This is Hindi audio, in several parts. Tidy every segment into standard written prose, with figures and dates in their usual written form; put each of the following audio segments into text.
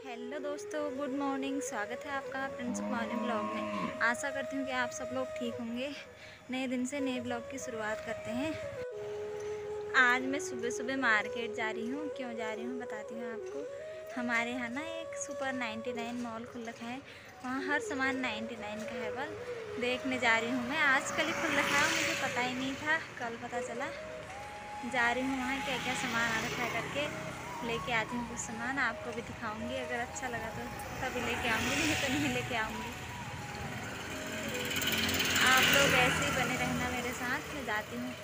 हेलो दोस्तों, गुड मॉर्निंग। स्वागत है आपका प्रिंस मॉर्निंग ब्लॉग में। आशा करती हूँ कि आप सब लोग ठीक होंगे। नए दिन से नए ब्लॉग की शुरुआत करते हैं। आज मैं सुबह सुबह मार्केट जा रही हूँ। क्यों जा रही हूँ बताती हूँ आपको। हमारे यहाँ ना एक सुपर 99 मॉल खुल रखा है। वहाँ हर सामान 99 का है। बल देखने जा रही हूँ मैं। आजकल ही खुल रखा है, मुझे पता ही नहीं था, कल पता चला। जा रही हूँ वहाँ क्या क्या सामान आ रखा है करके लेके आती हूँ। कुछ सामान आपको भी दिखाऊंगी, अगर अच्छा लगा तो तभी लेके आऊँगी, नहीं तो नहीं लेके आऊँगी। आप लोग ऐसे ही बने रहना मेरे साथ। मैं जाती हूँ,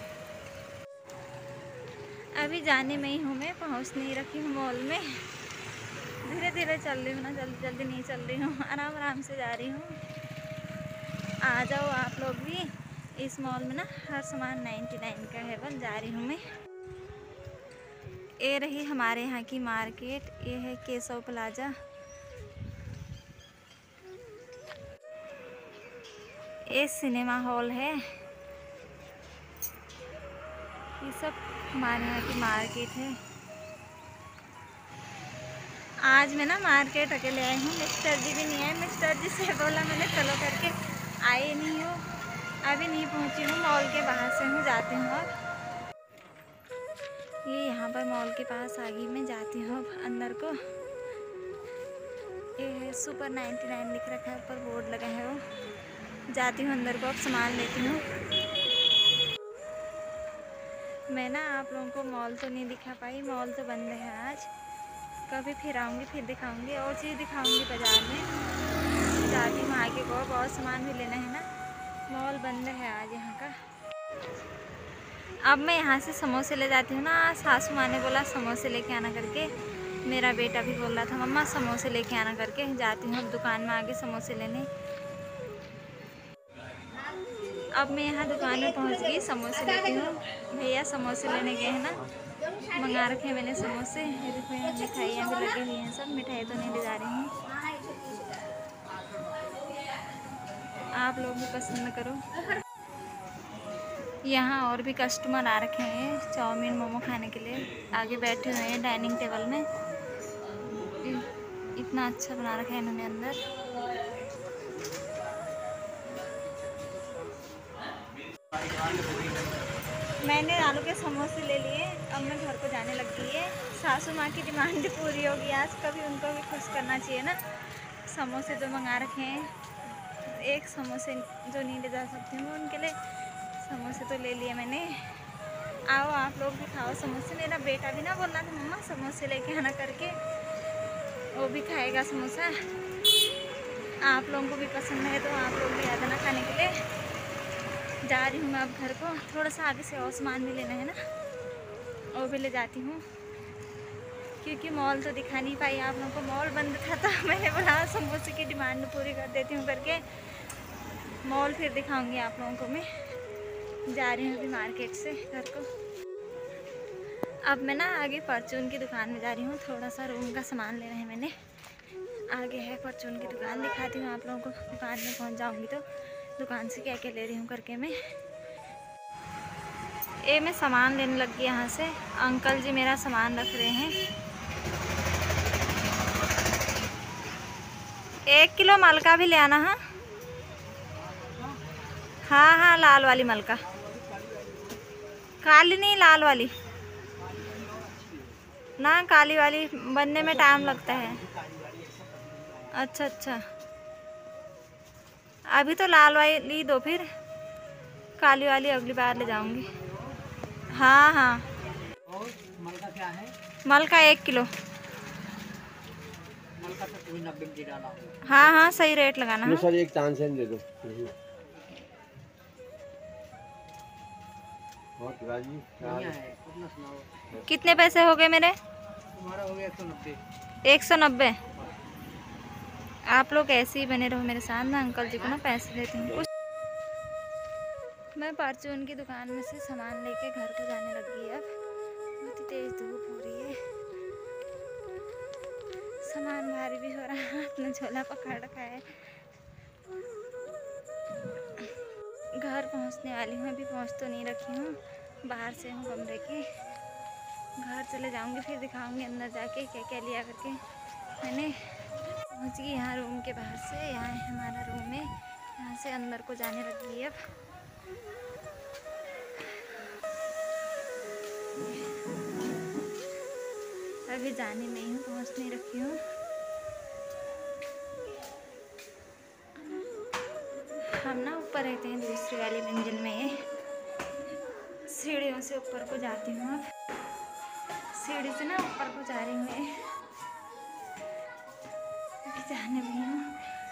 अभी जाने में ही हूँ। मैं पहुँच नहीं रखी हूँ मॉल में। धीरे धीरे चल रही हूँ ना, जल्दी जल्दी नहीं चल रही हूँ, आराम आराम से जा रही हूँ। आ जाओ आप लोग भी। इस मॉल में ना हर सामान 99 का है। बस जा रही हूँ मैं। ये रही हमारे यहाँ की मार्केट। ये है केशव प्लाजा। ये सिनेमा हॉल है। ये सब हमारे यहाँ की मार्केट है। आज मैं ना मार्केट अकेले आई हूँ, मिस्टर जी भी नहीं आए। मिस्टर जी से बोला मैंने चलो करके, आए नहीं हो। अभी नहीं पहुँची हूँ, मॉल के बाहर से हूँ, जाती हूँ अब। ये यहाँ पर मॉल के पास आ गई मैं, जाती हूँ अब अंदर को। ये है सुपर 99 लिख रखा है, ऊपर बोर्ड लगा है वो। जाती हूँ अंदर को, अब सामान लेती हूँ मैं ना। आप लोगों को मॉल तो नहीं दिखा पाई, मॉल तो बंद है आज। कभी फिर आऊँगी, फिर दिखाऊँगी, और चीज़ दिखाऊँगी बाज़ार में। जाती हूँ आगे को, बहुत सामान भी लेना है ना। मॉल बंद है आज यहाँ का। अब मैं यहाँ से समोसे ले जाती हूँ ना। सासू माँ ने बोला समोसे लेके आना करके। मेरा बेटा भी बोल रहा था मम्मा समोसे लेके आना करके। जाती हूँ अब दुकान में आगे समोसे लेने। अब मैं यहाँ दुकान में पहुँच गई, समोसे लेती हूँ। भैया समोसे लेने गए हैं ना, मंगा रखे हैं मैंने समोसे। ये देखो यहाँ मिठाइयाँ भी लगी हुई हैं। सब मिठाई तो नहीं ले जा रही हूँ, आप लोग भी पसंद करो। यहाँ और भी कस्टमर आ रखे हैं चाउमीन मोमो खाने के लिए। आगे बैठे हुए हैं डाइनिंग टेबल में। इतना अच्छा बना रखा है इन्होंने अंदर। मैंने आलू के समोसे ले लिए। अब मैं घर को जाने लग गई है। सासू माँ की डिमांड पूरी होगी आज, कभी उनको भी खुश करना चाहिए ना। समोसे जो मंगा रखे हैं, एक समोसे जो नहीं ले जा सकती हूँ उनके लिए समोसे तो ले लिए मैंने। आओ आप लोग भी खाओ समोसे। मेरा बेटा भी ना बोल रहा था मम्मा समोसे लेके आना करके, वो भी खाएगा समोसा। आप लोगों को भी पसंद है तो आप लोग भी आ जाना खाने के लिए। जा रही हूँ मैं अब घर को। थोड़ा सा आगे से और सामान भी लेना है ना, वो भी ले जाती हूँ। क्योंकि मॉल तो दिखा नहीं पाई आप लोगों को, मॉल बंद था। तो मैंने बोला समोसे की डिमांड पूरी कर देती हूँ करके। मॉल फिर दिखाऊंगी आप लोगों को मैं। जा रही हूँ अभी मार्केट से घर को। अब मैं ना आगे परचून की दुकान में जा रही हूँ। थोड़ा सा रूम का सामान लेना है मैंने। आगे है परचून की दुकान, दिखाती हूँ आप लोगों को। दुकान में पहुँच जाऊँगी तो दुकान से क्या क्या ले रही हूँ करके मैं। ये मैं सामान लेने लग गई यहाँ से। अंकल जी मेरा सामान रख रहे हैं। 1 किलो मलका भी ले आना। हाँ हाँ हाँ, लाल वाली मलका, काली नहीं लाल वाली ना। काली वाली बनने में टाइम लगता है। अच्छा अच्छा, अभी तो लाल वाली दो, फिर काली वाली अगली बार ले जाऊंगी। हाँ हाँ। और मलका क्या है? मलका 1 किलो। मलका तो कोई 90 की डाला। हाँ हाँ, सही रेट लगाना। हाँ सर एक तानसेन दे दो। और राजी बढ़िया है, अपना सुनाओ। कितने पैसे हो गए मेरे? तुम्हारा हो गया 190। 190। आप लोग ऐसे ही बने रहो मेरे साथ ना। अंकल जी को ना पैसे देती हूँ कुछ। मैं परचून की दुकान में से सामान लेके घर को जाने लगी। अब बहुत ही तेज धूप हो रही है, सामान भारी भी हो रहा है। अपना झोला पकड़ रखा है। घर पहुंचने वाली हूँ, अभी पहुंच तो नहीं रखी हूँ, बाहर से हूँ कमरे के। घर चले जाऊंगी, फिर दिखाऊंगी अंदर जाके क्या क्या लिया करके। मैंने पहुँच गई यहाँ रूम के बाहर से। यहाँ है हमारा रूम है, यहाँ से अंदर को जाने लगी है अब। अभी जाने में ही हूँ, पहुँच नहीं रखी हूँ। हम ना ऊपर रहते हैं दूसरी वाली मंजिल में, सीढ़ियों से ऊपर को जाती हूँ। अब सीढ़ी से ना ऊपर को जा रही हूँ, अभी जाने में हूँ।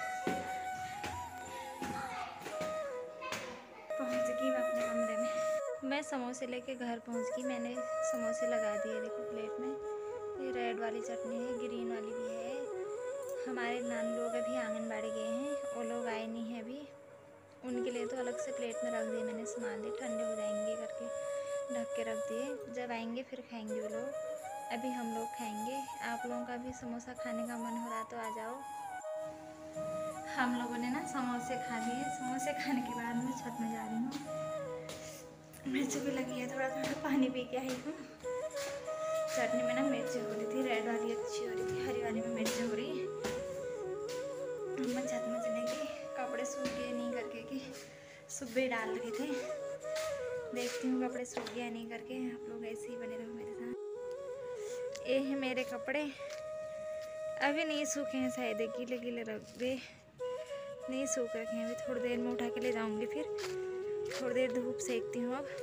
पहुँच गई मैं अपने कमरे में। मैं समोसे लेके घर पहुँच गई। मैंने समोसे लगा दिए, देखो प्लेट में। ये रेड वाली चटनी है, ग्रीन वाली भी है। हमारे नान लोग अभी आंगनबाड़ी गए हैं, वो लोग आए नहीं हैं अभी। उनके लिए तो अलग से प्लेट में रख दिए मैंने सामान, दिए ठंडे हो जाएंगे करके ढक के रख दिए। जब आएंगे फिर खाएंगे वो लोग, अभी हम लोग खाएंगे। आप लोगों का भी समोसा खाने का मन हो रहा तो आ जाओ। हम लोगों ने ना समोसे खा लिए। समोसे खाने के बाद मैं छत में जा रही हूँ। मिर्च भी लगी है, थोड़ा थोड़ा पानी पी के आई हूँ। चटनी में ना मिर्च हो रही थी, रेड वाली अच्छी हो रही थी, हरी वाली में मिर्च हो रही। मैं छत में चले गई, कपड़े सूख गए नहीं करके कि सुबह डाल रहे थे। देखती हूँ कपड़े सूख गया नहीं करके। आप लोग ऐसे ही बने रहो मेरे साथ। ये है मेरे कपड़े, अभी नहीं सूखे हैं, शायद गीले गीले रख दे, नहीं सूख रखे हैं। अभी थोड़ी देर में उठा के ले जाऊंगी, फिर थोड़ी देर धूप सेकती हूँ। अब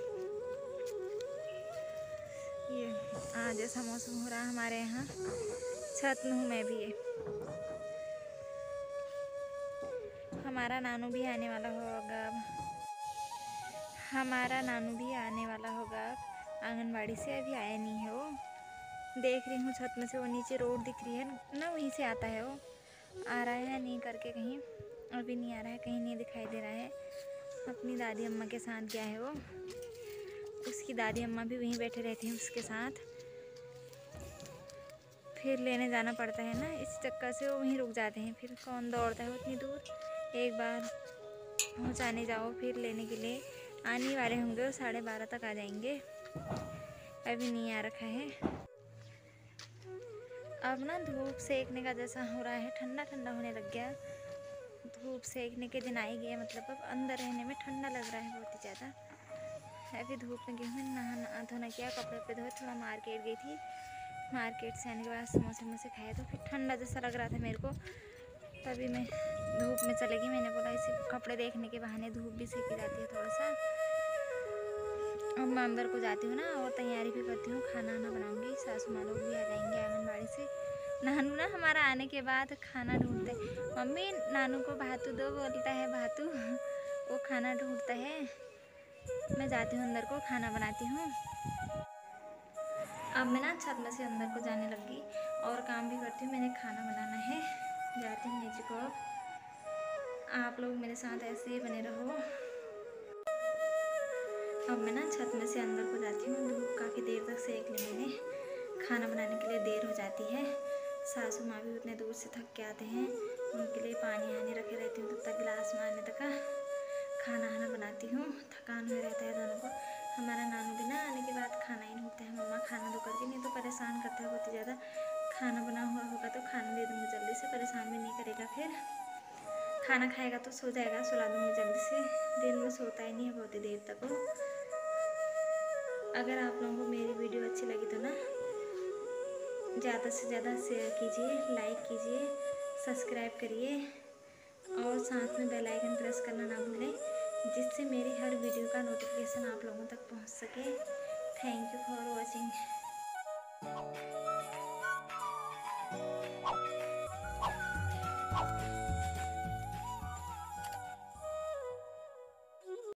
ये आज ऐसा मौसम हो रहा है हमारे यहाँ, छत में हूँ मैं भी। ये हमारा नानू भी आने वाला होगा अब, हमारा नानू भी आने वाला होगा अब आंगनबाड़ी से। अभी आया नहीं है वो, देख रही हूँ छत में से। वो नीचे रोड दिख रही है ना, वहीं से आता है वो। आ रहा है नहीं करके कहीं, अभी नहीं आ रहा है, कहीं नहीं दिखाई दे रहा है। अपनी दादी अम्मा के साथ गया है वो, उसकी दादी अम्मा भी वहीं बैठे रहती हैं उसके साथ। फिर लेने जाना पड़ता है ना, इस चक्कर से वो वहीं रुक जाते हैं। फिर कौन दौड़ता है उतनी दूर, एक बार पहुँचाने जाओ फिर लेने के लिए। आने वाले होंगे वो 12:30 तक आ जाएंगे, अभी नहीं आ रखा है। अब ना धूप सेकने का जैसा हो रहा है, ठंडा ठंडा होने लग गया। धूप सेकने के दिन आई गए, मतलब अब अंदर रहने में ठंडा लग रहा है बहुत ही ज़्यादा। अभी धूप में गई हूँ, नहा धोना किया, कपड़े पे धोए, थोड़ा मार्केट गई थी। मार्केट से आने के बाद समोसे वमोसे खाए तो फिर ठंडा जैसा लग रहा था मेरे को, तभी मैं धूप में चलेगी। मैंने बोला इसी कपड़े देखने के बहाने धूप भी सेकी जाती है थोड़ा सा। अब मैं अंदर को जाती हूँ ना, और तैयारी भी करती हूँ, खाना वाना बनाऊँगी। सासू माँ लोग भी आ जाएंगे आंगनबाड़ी से। नानू ना हमारा आने के बाद खाना ढूंढते, मम्मी नानू को भातू दो, बोलता है भातू, वो खाना ढूंढता है। मैं जाती हूँ अंदर को, खाना बनाती हूँ। अब मैं ना छत में से अंदर को जाने लगी और काम भी करती हूँ। मैंने खाना बनाना है, जाती हूँ नीचे को। आप लोग मेरे साथ ऐसे ही बने रहो। अब मैं ना छत में से अंदर को जाती हूँ। धूप काफ़ी देर तक सेक ली मैंने, खाना बनाने के लिए देर हो जाती है। सासू माँ भी उतने दूर से थक के आते हैं, उनके लिए पानी आने रखे रहती हूँ, तब तक गिलास में आने तक खाना आना बनाती हूँ। थकान हो रहता है दोनों को। हमारा नानू भी ना आने के बाद खाना ही ढूंढता है, मम्मा खाना दो करके, नहीं तो परेशान करता है बहुत ही ज़्यादा। खाना बना हुआ होगा तो खाना दे दूँगी जल्दी से, परेशान भी नहीं करेगा। फिर खाना खाएगा तो सो जाएगा, सुला दूँगी जल्दी से। दिन में सोता ही नहीं है बहुत ही देर तक वो। अगर आप लोगों को मेरी वीडियो अच्छी लगी तो ना ज़्यादा से ज़्यादा शेयर कीजिए, लाइक कीजिए, सब्सक्राइब करिए और साथ में बेल आइकन प्रेस करना ना भूलें, जिससे मेरी हर वीडियो का नोटिफिकेशन आप लोगों तक पहुंच सके। Thank you for watching.